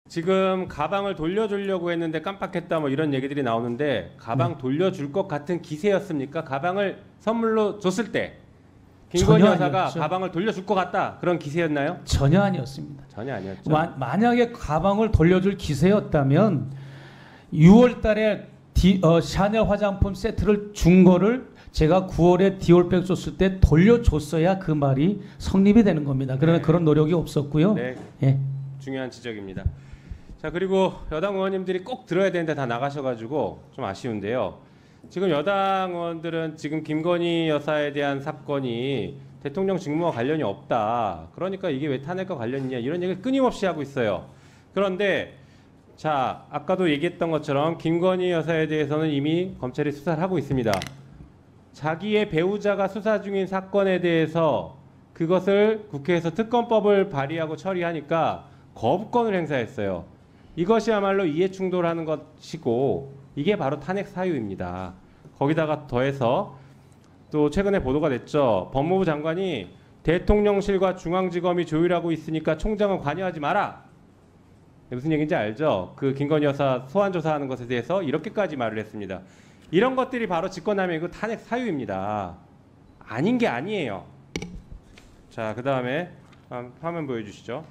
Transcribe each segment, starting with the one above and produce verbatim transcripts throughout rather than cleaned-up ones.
지금 가방을 돌려주려고 했는데 깜빡했다 뭐 이런 얘기들이 나오는데 가방 네. 돌려줄 것 같은 기세였습니까? 가방을 선물로 줬을 때 김건희 여사가 아니었죠. 가방을 돌려줄 것 같다 그런 기세였나요? 전혀 아니었습니다. 전혀 아니었죠. 마, 만약에 가방을 돌려줄 기세였다면 유월 달에 디, 어, 샤넬 화장품 세트를 준 거를 제가 구월에 디올백 줬을 때 돌려줬어야 그 말이 성립이 되는 겁니다. 그러나 네. 그런 노력이 없었고요. 네. 예. 중요한 지적입니다. 자, 그리고 여당 의원님들이 꼭 들어야 되는데 다 나가셔가지고 좀 아쉬운데요. 지금 여당 의원들은 지금 김건희 여사에 대한 사건이 대통령 직무와 관련이 없다. 그러니까 이게 왜 탄핵과 관련이냐 이런 얘기를 끊임없이 하고 있어요. 그런데 자, 아까도 얘기했던 것처럼 김건희 여사에 대해서는 이미 검찰이 수사를 하고 있습니다. 자기의 배우자가 수사 중인 사건에 대해서 그것을 국회에서 특검법을 발의하고 처리하니까 거부권을 행사했어요. 이것이야말로 이해충돌하는 것이고 이게 바로 탄핵 사유입니다. 거기다가 더해서 또 최근에 보도가 됐죠. 법무부 장관이 대통령실과 중앙지검이 조율하고 있으니까 총장은 관여하지 마라. 무슨 얘기인지 알죠? 그 김건희 여사 소환 조사하는 것에 대해서 이렇게까지 말을 했습니다. 이런 것들이 바로 직권남용이고 탄핵 사유입니다. 아닌 게 아니에요. 자, 그 다음에 화면 보여주시죠.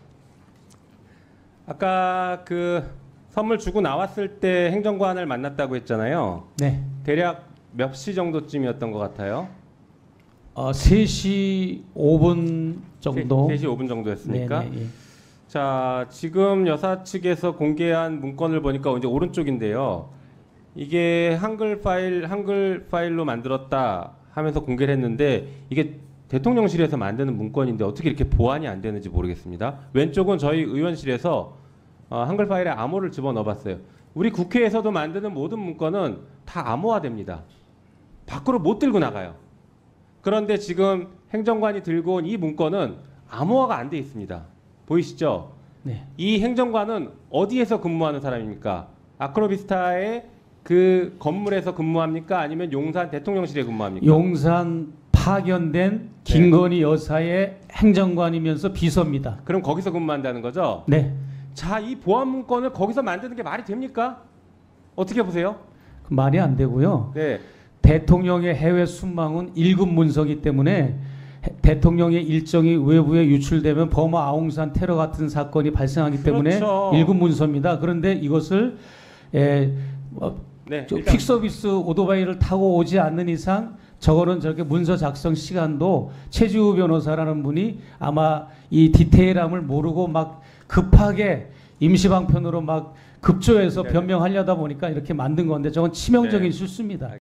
아까 그 선물 주고 나왔을 때 행정관을 만났다고 했잖아요. 네. 대략 몇 시 정도쯤이었던 것 같아요? 어, 세 시 오 분 정도. 세 시 오 분 정도였습니까? 네, 네, 예. 자, 지금 여사 측에서 공개한 문건을 보니까 이제 오른쪽인데요. 이게 한글 파일, 한글 파일로 만들었다 하면서 공개를 했는데 이게 대통령실에서 만드는 문건인데 어떻게 이렇게 보완이 안 되는지 모르겠습니다. 왼쪽은 저희 의원실에서 어, 한글 파일에 암호를 집어넣어봤어요. 우리 국회에서도 만드는 모든 문건은 다 암호화됩니다. 밖으로 못 들고 나가요. 그런데 지금 행정관이 들고 온 이 문건은 암호화가 안 돼 있습니다. 보이시죠? 네. 이 행정관은 어디에서 근무하는 사람입니까? 아크로비스타의 그 건물에서 근무합니까? 아니면 용산 대통령실에 근무합니까? 용산 파견된 김건희 네. 여사의 행정관이면서 비서입니다. 그럼 거기서 근무한다는 거죠? 네. 자, 이 보안 문건을 거기서 만드는 게 말이 됩니까? 어떻게 보세요? 말이 안 되고요. 네. 대통령의 해외 순방은 일 급 문서이기 때문에 대통령의 일정이 외부에 유출되면 버마 아웅산 테러 같은 사건이 발생하기 때문에 그렇죠. 일 급 문서입니다. 그런데 이것을 에, 어, 네, 퀵 서비스 오토바이를 타고 오지 않는 이상 저거는 저렇게 문서 작성 시간도 최지우 변호사라는 분이 아마 이 디테일함을 모르고 막 급하게 임시방편으로 막 급조해서 네네. 변명하려다 보니까 이렇게 만든 건데 저건 치명적인 네. 실수입니다.